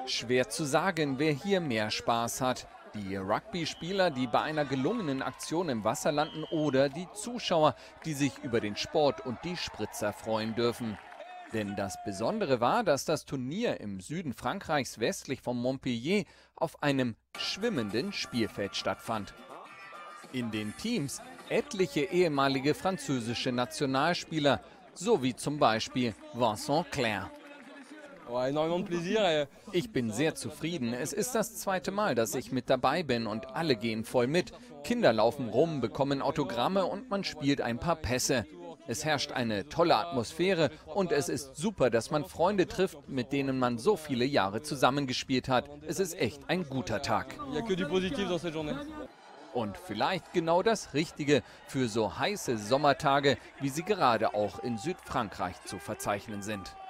Schwer zu sagen, wer hier mehr Spaß hat. Die Rugby-Spieler, die bei einer gelungenen Aktion im Wasser landen, oder die Zuschauer, die sich über den Sport und die Spritzer freuen dürfen. Denn das Besondere war, dass das Turnier im Süden Frankreichs westlich von Montpellier auf einem schwimmenden Spielfeld stattfand. In den Teams etliche ehemalige französische Nationalspieler, sowie zum Beispiel Vincent Clerc. Ich bin sehr zufrieden. Es ist das zweite Mal, dass ich mit dabei bin und alle gehen voll mit. Kinder laufen rum, bekommen Autogramme und man spielt ein paar Pässe. Es herrscht eine tolle Atmosphäre und es ist super, dass man Freunde trifft, mit denen man so viele Jahre zusammengespielt hat. Es ist echt ein guter Tag. Und vielleicht genau das Richtige für so heiße Sommertage, wie sie gerade auch in Südfrankreich zu verzeichnen sind.